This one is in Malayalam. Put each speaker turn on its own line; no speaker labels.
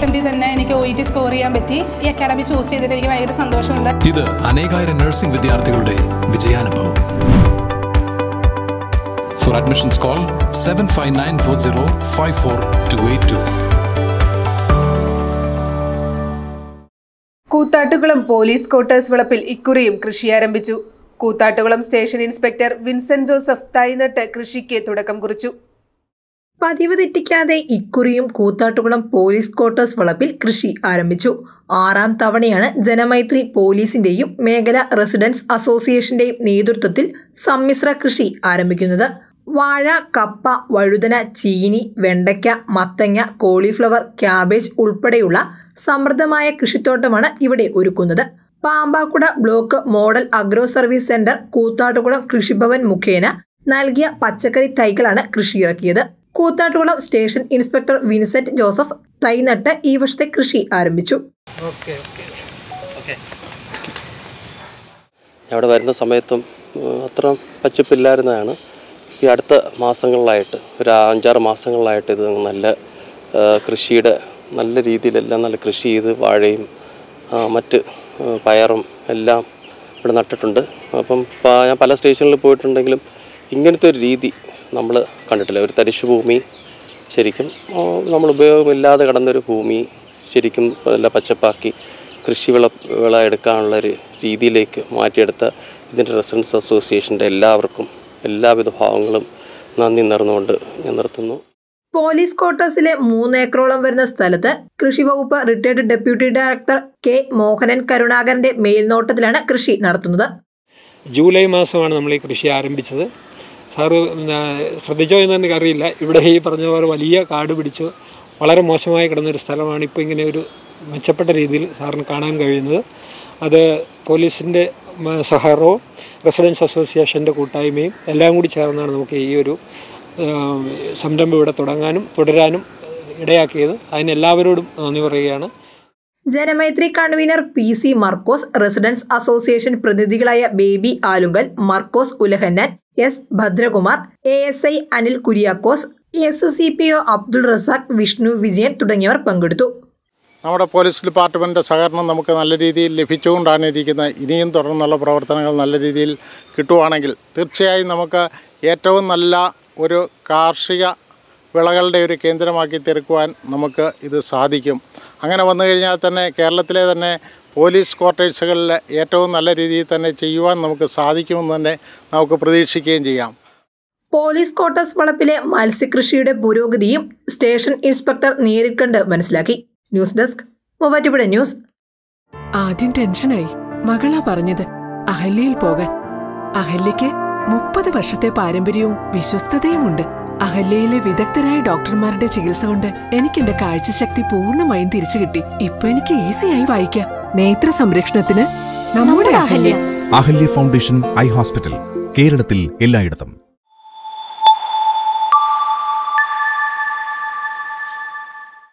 അറ്റംപ്റ്റിൽ തന്നെ എനിക്ക് OET സ്കോർ ചെയ്യാൻ പറ്റി. ഈ അക്കാഡമി ചൂസ് ചെയ്തിട്ട് എനിക്ക് ഭയങ്കര സന്തോഷമുണ്ട്.
ഇത് അനേകായിരം നഴ്സിംഗ് വിദ്യാർത്ഥികളുടെ വിജയാനുഭവം. For admissions call 7594054282.
Koothattukulam police quarters വളപ്പിൽ ഇക്കുറിയും കൃഷി ആരംഭിച്ചു. കൂത്താട്ടുകുളം സ്റ്റേഷൻ ഇൻസ്പെക്ടർ വിൻസെന്റ് ജോസഫ് തൈനട്ട് കൃഷിക്ക് തുടക്കം കുറിച്ചു. പതിവ് തെറ്റിക്കാതെ ഇക്കുറിയും കൂത്താട്ടുകുളം പോലീസ് ക്വാർട്ടേഴ്സ് വളപ്പിൽ കൃഷി ആരംഭിച്ചു. 6ാം തവണയാണ് ജനമൈത്രി പോലീസിന്റെയും മേഖല റെസിഡൻസ് അസോസിയേഷന്റെയും നേതൃത്വത്തിൽ സമ്മിശ്ര കൃഷി ആരംഭിക്കുന്നത്. വാഴ, കപ്പ, വഴുതന, ചീനി, വെണ്ടയ്ക്ക, മത്തങ്ങ, കോളിഫ്ലവർ, ക്യാബേജ് ഉൾപ്പെടെയുള്ള സമൃദ്ധമായ കൃഷിത്തോട്ടമാണ് ഇവിടെ ഒരുക്കുന്നത്. Pampakuda block model agro service centre Koothattukulam Krishibhavan മുഖേന നൽകിയ പച്ചക്കറി തൈകളാണ് കൃഷിയിറക്കിയത്. കൂത്താട്ടുകുളം സ്റ്റേഷൻ ഇൻസ്പെക്ടർ വിൻസെന്റ് ജോസഫ് തൈനട്ട് ഈ വർഷത്തെ കൃഷി ആരംഭിച്ചു.
അവിടെ വരുന്ന സമയത്തും അത്ര പച്ചപ്പില്ലായിരുന്നതാണ്. ഈ അടുത്ത മാസങ്ങളിലായിട്ട് ഒരു 5-6 മാസങ്ങളിലായിട്ട് ഇത് നല്ല കൃഷിയുടെ നല്ല രീതിയിലെല്ലാം നല്ല കൃഷി ചെയ്ത് വാഴയും മറ്റ് പയറും എല്ലാം ഇവിടെ നട്ടിട്ടുണ്ട്. അപ്പം ഞാൻ പല സ്റ്റേഷനിൽ പോയിട്ടുണ്ടെങ്കിലും ഇങ്ങനത്തെ ഒരു രീതി നമ്മൾ കണ്ടിട്ടില്ല. ഒരു തരിശുഭൂമി ശരിക്കും നമ്മൾ ഉപയോഗമില്ലാതെ കിടന്നൊരു ഭൂമി ശരിക്കും നല്ല പച്ചപ്പാക്കി വിള എടുക്കാനുള്ളൊരു രീതിയിലേക്ക് മാറ്റിയെടുത്ത ഇതിൻ്റെ റെസിഡൻസ് അസോസിയേഷൻ്റെ എല്ലാവർക്കും എല്ലാവിധ ഭാവങ്ങളും നന്ദി നേർന്നുകൊണ്ട് ഞാൻ നിർത്തുന്നു.
പോലീസ് ക്വാർട്ടേഴ്സിലെ 3 ഏക്കറോളം വരുന്ന സ്ഥലത്ത് കൃഷിവകുപ്പ് retired deputy director K Mohanan കരുണാകരന്റെ മേൽനോട്ടത്തിലാണ് കൃഷി നടത്തുന്നത്.
ജൂലൈ മാസമാണ് നമ്മൾ ഈ കൃഷി ആരംഭിച്ചത്. സാറ് ശ്രദ്ധിച്ചോ എന്ന് എനിക്കറിയില്ല. ഇവിടെ ഈ പറഞ്ഞ പോലെ വലിയ കാട് പിടിച്ച് വളരെ മോശമായി കിടന്നൊരു സ്ഥലമാണ് ഇപ്പോൾ ഇങ്ങനെ ഒരു മെച്ചപ്പെട്ട രീതിയിൽ സാറിന് കാണാൻ കഴിയുന്നത്. അത് പോലീസിൻ്റെ സഹകരണവും റെസിഡൻസ് അസോസിയേഷൻ്റെ കൂട്ടായ്മയും എല്ലാം കൂടി ചേർന്നാണ് നമുക്ക് ഈ ഒരു സംരംഭം ഇവിടെ തുടരാനും ഇടയാക്കിയത്. അതിന് എല്ലാവരോടും നന്ദി പറയുകയാണ്.
Janamaithri convener PC Markose, residence association പ്രതിനിധികളായ Baby Alunkal, Markose Ulahannan, S Bhadrakumar, ASI Anil Kuriakose, SCPO Abdul Razak, Vishnu Vijayan തുടങ്ങിയവർ പങ്കെടുത്തു.
നമ്മുടെ പോലീസ് ഡിപ്പാർട്ട്മെൻറ്റിൻ്റെ സഹകരണം നമുക്ക് നല്ല രീതിയിൽ ലഭിച്ചുകൊണ്ടാണ് ഇരിക്കുന്നത്. ഇനിയും തുടർന്നുള്ള പ്രവർത്തനങ്ങൾ നല്ല രീതിയിൽ കിട്ടുവാണെങ്കിൽ തീർച്ചയായും നമുക്ക് ഏറ്റവും നല്ല ഒരു കാർഷിക വിളകളുടെ ഒരു കേന്ദ്രമാക്കി തീർക്കുവാൻ നമുക്ക് ഇത് സാധിക്കും. അങ്ങനെ വന്നു കഴിഞ്ഞാൽ തന്നെ കേരളത്തിലെ തന്നെ പോലീസ് ക്വാർട്ടേഴ്സുകളിൽ ഏറ്റവും നല്ല രീതിയിൽ തന്നെ ചെയ്യുവാൻ നമുക്ക് സാധിക്കുമെന്ന് തന്നെ നമുക്ക് പ്രതീക്ഷിക്കുകയും ചെയ്യാം.
പോലീസ് ക്വാർട്ടേഴ്സ് വളപ്പിലെ മത്സ്യകൃഷിയുടെ പുരോഗതിയും സ്റ്റേഷൻ ഇൻസ്പെക്ടർ നേരിൽ കണ്ട് മനസ്സിലാക്കി. News desk, Muvattupuzha news.
ആദ്യം ടെൻഷനായി. മകളാ പറഞ്ഞത് അഹല്യയിൽ പോകാൻ. അഹല്യയ്ക്ക് 30 വർഷത്തെ പാരമ്പര്യവും വിശ്വസ്തതയുമുണ്ട്. അഹല്യയിലെ വിദഗ്ധരായ ഡോക്ടർമാരുടെ ചികിത്സ കൊണ്ട് എനിക്ക് എന്റെ കാഴ്ചശക്തി പൂർണ്ണമായും തിരിച്ചു കിട്ടി. ഇപ്പൊ എനിക്ക് ഈസിയായി വായിക്കാം. നേത്ര സംരക്ഷണത്തിന് നമ്മുടെ Ahalya.
Ahalya foundation eye hospital, കേരളത്തിൽ എല്ലായിടത്തും.